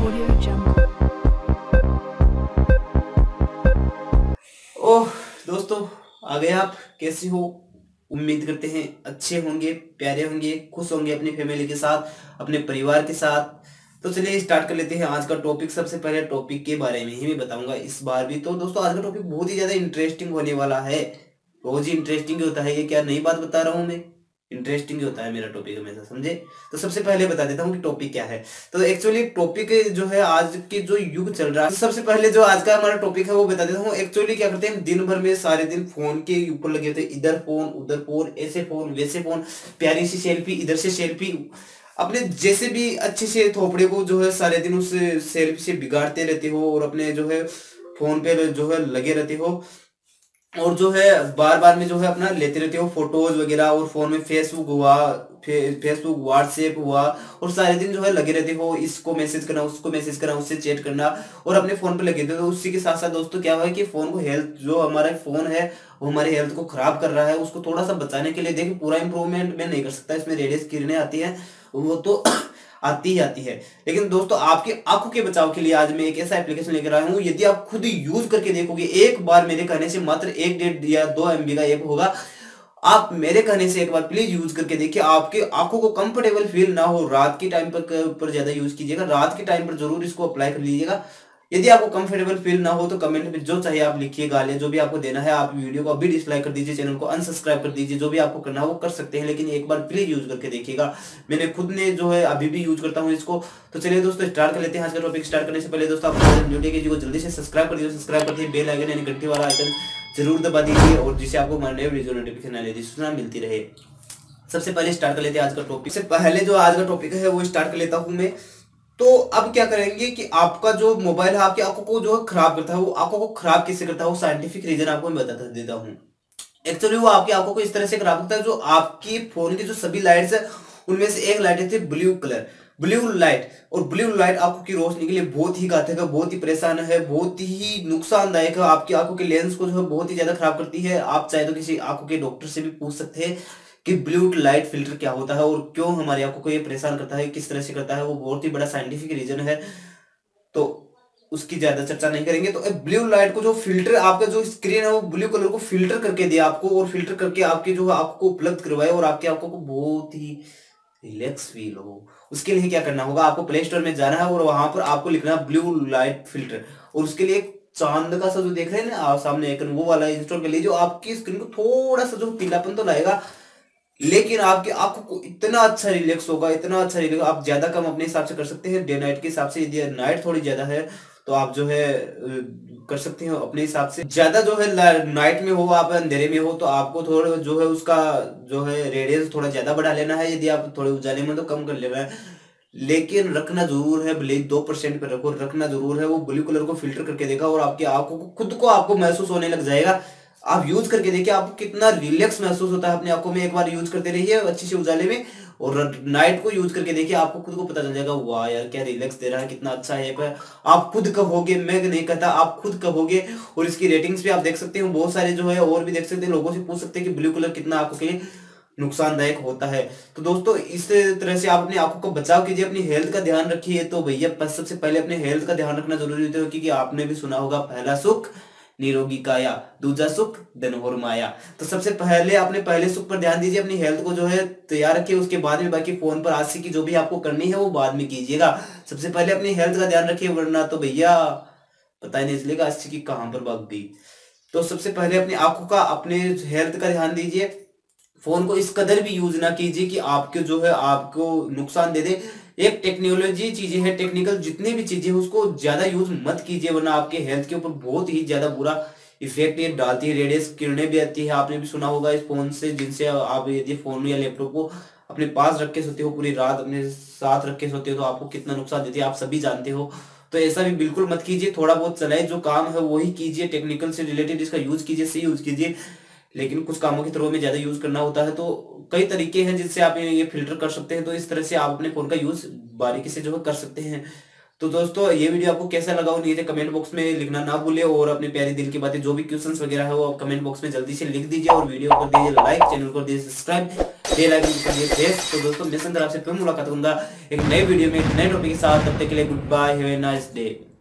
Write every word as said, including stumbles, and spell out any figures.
Audio Jungle. ओह दोस्तों, आ गए आप। कैसे हो? उम्मीद करते हैं अच्छे होंगे, प्यारे होंगे, खुश होंगे अपनी फैमिली के साथ, अपने परिवार के साथ। तो चलिए स्टार्ट कर लेते हैं आज का टॉपिक। सबसे पहले टॉपिक के बारे में ही मैं बताऊंगा इस बार भी। तो दोस्तों आज का टॉपिक बहुत ही ज्यादा इंटरेस्टिंग होने वाला है। रोज ही इंटरेस्टिंग ही होता है, ये क्या नई बात बता रहा हूँ मैं? इंटरेस्टिंग ही होता है मेरा टॉपिक हमेशा, समझे? तो सबसे पहले बता देता हूँ कि टॉपिक क्या है। तो एक्चुअली टॉपिक जो है आज के जो युग चल रहा है, तो सबसे पहले जो आज का हमारा टॉपिक है वो बता देता हूँ। एक्चुअली क्या करते हैं, दिन भर में सारे दिन फोन के ऊपर लगे होते हैं। इधर फोन, उधर फोन, ऐसे फोन, वैसे फोन, प्यारी सी सेल्फी, इधर से सेल्फी, अपने जैसे भी अच्छे से थोपड़े को जो है सारे दिन उस सेल्फी से बिगाड़ते रहते हो और अपने जो है फोन पे जो है लगे रहते हो। और जो है बार बार में जो है अपना लेते रहते हो फोटोज वगैरह, और फोन में फेसबुक हुआ, फे, फेसबुक, व्हाट्सएप हुआ, और सारे दिन जो है लगे रहते हो। इसको मैसेज करना, उसको मैसेज करना, उससे चैट करना, और अपने फोन पे लगे रहते हो। तो उसी के साथ साथ दोस्तों क्या हुआ है कि फोन को हेल्थ, जो हमारा फोन है वो हमारे हेल्थ को खराब कर रहा है। उसको थोड़ा सा बचाने के लिए, देखिए पूरा इंप्रूवमेंट मैं नहीं कर सकता, इसमें रेडियस किरणें आती है वो तो आती ही आती है। लेकिन दोस्तों आपकी आंखों के बचाव के लिए आज मैं एक ऐसा एप्लीकेशन लेकर आया हूं। यदि आप खुद यूज करके देखोगे, एक बार मेरे कहने से, मात्र एक डेढ़ या दो एमबी का ऐप होगा। आप मेरे कहने से एक बार प्लीज यूज करके देखिए। आपके आंखों को कंफर्टेबल फील ना हो, रात के टाइम पर पर ज्यादा यूज कीजिएगा। रात के टाइम पर जरूर इसको अप्लाई कर लीजिएगा। यदि आपको कंफर्टेबल फील ना हो तो कमेंट में जो चाहिए आप लिखिए, गालियां जो भी आपको देना है। आप वीडियो को अभी डिसलाइक कर दीजिए, चैनल को अनसब्सक्राइब कर दीजिए, जो भी आपको करना है वो कर सकते हैं। लेकिन एक बार प्लीज यूज करके देखिएगा। मैंने खुद ने जो है अभी भी यूज करता हूँ इसको। तो चलिए दोस्तों स्टार्ट कर लेते हैं आज का टॉपिक। स्टार्ट करने से पहले दोस्तों आप वीडियो कीजिए, जल्दी से सब्सक्राइब कर दीजिए। सब्सक्राइब करते ही बेल आइकन यानी घंटी वाला आइकन जरूर दबा दीजिए, और जिससे आपको हमारे नए वीडियो नोटिफिकेशन आने की सूचना मिलती रहे। सबसे पहले स्टार्ट कर लेते हैं आज का टॉपिक। सबसे पहले जो आज का टॉपिक है वो स्टार्ट कर लेता हूं मैं। तो अब क्या करेंगे कि आपका जो मोबाइल है आपकी आंखों को जो है खराब करता है। वो आंखों को खराब कैसे करता है, वो साइंटिफिक रीजन आपको मैं बता देता हूँ। एक्चुअली वो आपकी आंखों को इस तरह से खराब करता है, जो आपकी फोन की जो सभी लाइट्स है उनमें से एक लाइट है ब्लू कलर, ब्लू लाइट। और ब्लू लाइट आंखों की रोशनी के लिए बहुत ही घातक है, बहुत ही परेशान है, बहुत ही नुकसानदायक है। आपकी आंखों के लेंस को जो है बहुत ही ज्यादा खराब करती है। आप चाहे तो किसी आंखों के डॉक्टर से भी पूछ सकते हैं कि ब्लू लाइट फिल्टर क्या होता है और क्यों हमारी आंखों को ये परेशान करता है, किस तरह से करता है। वो बहुत ही बड़ा साइंटिफिक रीजन है, तो उसकी ज्यादा चर्चा नहीं करेंगे। तो ब्लू लाइट को जो फिल्टर, आपका जो स्क्रीन है वो ब्लू कलर को फिल्टर करके दे आपको, और फिल्टर करके आपके जो आंखों को उपलब्ध करवाए, और आपकी आंखों को बहुत ही रिलैक्स फील हो। उसके लिए क्या करना होगा, आपको प्ले स्टोर में जाना है और वहां पर आपको लिखना है ब्लू लाइट फिल्टर। और उसके लिए एक चांद का सा जो देख रहे हैं ना आप सामने आइकन, वो वाला इंस्टॉल कर लीजिए, जो आपकी स्क्रीन को थोड़ा सा जो पीलापन तो लाएगा, लेकिन आपकी आंखों को इतना अच्छा रिलैक्स होगा, इतना अच्छा रिलैक्स। आप ज्यादा कम अपने हिसाब से कर सकते हैं डे नाइट के हिसाब से। यदि नाइट थोड़ी ज्यादा है तो आप जो है अ, कर सकते हैं अपने हिसाब से। ज्यादा जो है नाइट में हो, आप अंधेरे में हो, तो आपको थोड़ा जो है उसका जो है रेडियस थोड़ा ज्यादा बढ़ा लेना है। यदि आप थोड़े उजाले में तो कम कर लेना है। लेकिन रखना जरूर है, भले दो परसेंट पे रखो, रखना जरूर है। वो ब्लू कलर को फिल्टर करके देगा और आपकी आंखों को खुद को आपको महसूस होने लग जाएगा। आप यूज करके देखिए, आपको कितना रिलैक्स महसूस होता है अपनी आंखों में। एक बार यूज करते रहिए अच्छे से उजाले में, और नाइट को यूज करके देखिए, आपको खुद को पता चल जाएगा, वाह यार क्या रिलैक्स दे रहा है, कितना अच्छा ऐप है। आप खुद कहोगे, मैं नहीं कहता, आप खुद कहोगे। और इसकी रेटिंग्स भी आप देख सकते हो, बहुत सारे जो है और भी देख सकते हैं, लोगों से पूछ सकते हैं कि ब्लू कलर कितना आंखों के लिए नुकसानदायक होता है। तो दोस्तों इस तरह से आप अपनी आंखों को बचाव कीजिए, अपनी हेल्थ का ध्यान रखिए। तो भैया सबसे पहले अपने हेल्थ का ध्यान रखना जरूरी होता है, क्योंकि आपने भी सुना होगा, पहला सुख निरोगी काया, दूजा सुख धन और माया। तो सबसे पहले अपने पहले सुख पर ध्यान दीजिए, अपनी हेल्थ को जो है तैयार रखिए। उसके बाद में बाकी फोन पर आशी की जो भी आपको करनी है वो बाद में कीजिएगा। सबसे पहले अपनी हेल्थ का ध्यान रखिए, वरना तो भैया पता ही नहीं चलेगा आशी की कहां पर भाग गई। तो सबसे पहले अपनी आंखों का, अपने हेल्थ का ध्यान दीजिए। फोन को इस कदर भी यूज ना कीजिए कि आपके जो है आपको नुकसान दे दे। एक टेक्नोलॉजी चीजें है, टेक्निकल जितनी भी चीजें हैं उसको ज्यादा यूज मत कीजिए, वरना आपके हेल्थ के ऊपर बहुत ही ज्यादा बुरा इफेक्ट ये डालती है। रेडियस किरणें भी आती है, आपने भी सुना होगा इस फोन से, जिनसे आप यदि फोन या लैपटॉप को अपने पास रख के सोते हो, पूरी रात अपने साथ रख के सोते हो, तो आपको कितना नुकसान देती है आप सभी जानते हो। तो ऐसा भी बिल्कुल मत कीजिए। थोड़ा बहुत चलाए, जो काम है वही कीजिए, टेक्निकल से रिलेटेड इसका यूज कीजिए, सही यूज कीजिए। लेकिन कुछ कामों के थ्रू में ज्यादा यूज करना होता है, तो कई तरीके हैं जिससे आप ये फिल्टर कर सकते हैं। तो इस तरह से आप अपने फोन का यूज बारीकी से जो है कर सकते हैं। तो दोस्तों ये वीडियो आपको कैसा लगा वो नीचे कमेंट बॉक्स में लिखना ना भूले, और अपने प्यारे दिल की बातें जो भी क्वेश्चंस वगैरह है वो आप कमेंट बॉक्स में जल्दी से लिख दीजिए, और वीडियो को कर दीजिए लाइक, चैनल को कर दीजिए सब्सक्राइब, बेल आइकन कर दीजिए प्रेस। तो दोस्तों मैं संदर आपसे फिर मुलाकात करूंगा एक नए वीडियो में एक नए टॉपिक के साथ। तब तक के लिए goodbye, have a nice day.